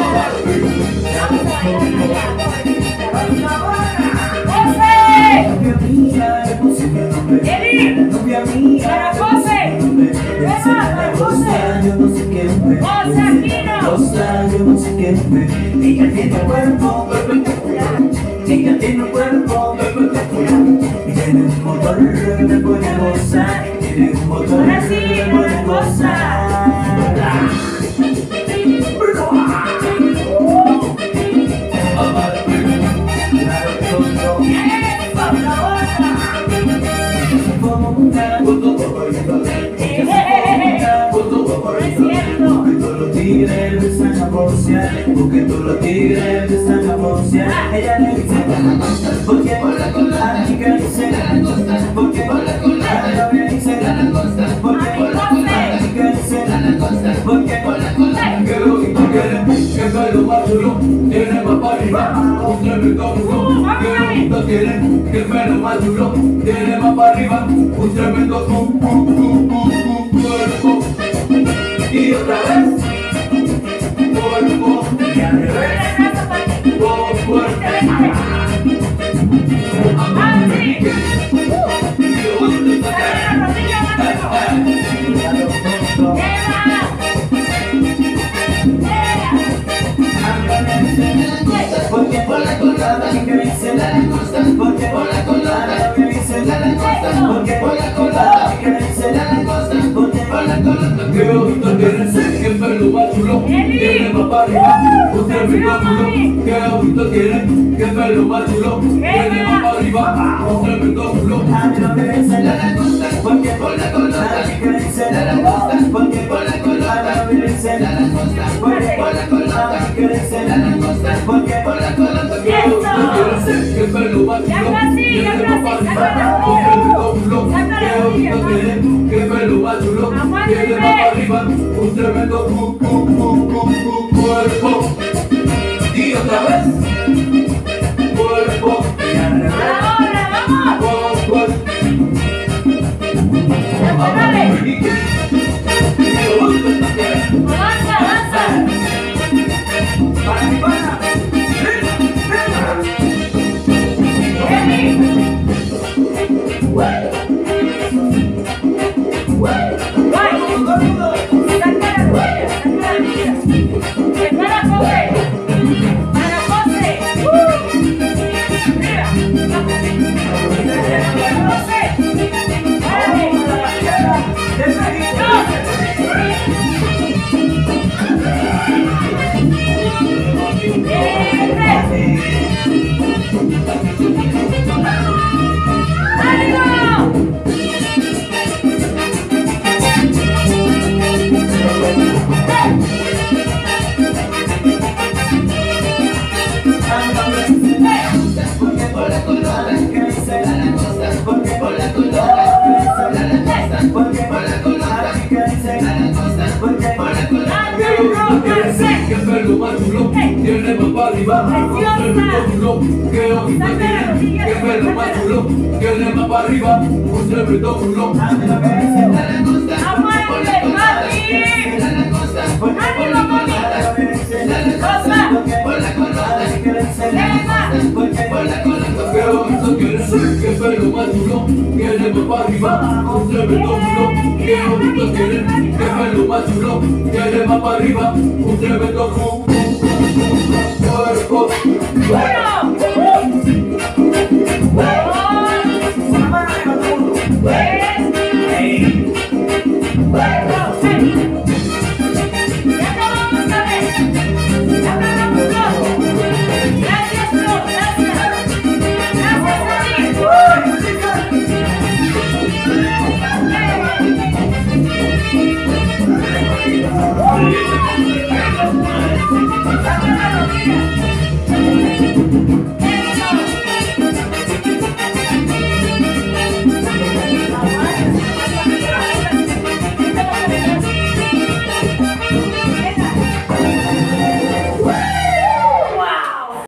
Novia mía, yo no sé qué fue. Rosa, yo no sé qué fue. Ella tiene un cuerpo espectacular. Ella tiene un cuerpo espectacular. Y tiene un motor que me pone gozar. Tiene un motor que me pone gozar. Porque todos los tigres empiezan a bocear. Ella le dice, porque a la chica le dice, porque a la novia le dice, porque a la chica le dice, porque que lo que tú quieres, que pelo más chulo, tiene más para arriba, un tremendo pum. Que lo que tú quieres, que pelo más chulo, tiene más para arriba, un tremendo pum, pum, pum, pum, pum, cuerpo. Y otra vez. Cuerpo y al revés. Cuerpo. Porque por la colada que dice la langosta, porque por la colada que dice la langosta, porque por la colada que dice la langosta, porque por la colada que bonito tiene, que pelo más chulo, tiene más para arriba, un tremendo culo. Que bonito tiene, que pelo más chulo, tiene más para arriba, un tremendo culo. a mí no me dice la langosta, porque por la colada que dice la langosta, porque por la colada que dice la langosta, porque por la colada que dice la langosta, porque por la colada que bonito tiene, que pelo más chulo, tiene más para arriba, un tremendo culo. Que bonito tiene, que pelo más chulo, tiene más para arriba, un tremendo pum, pum, pum, pum, pum, cuerpo. Y otra vez, cuerpo y al revés. Cuerpo. Que pelo más chulo, tiene más para arriba, un tremendo culo. Que bonito tiene, que pelo más chulo, tiene más para arriba, un tremendo culo. a mí no me dice la langosta, Que bonito tiene, que pelo más chulo, tiene más para arriba, un tremendo culo. Que bonito tiene, que pelo más chulo, tiene más para arriba, un tremendo culo. Cuerpo.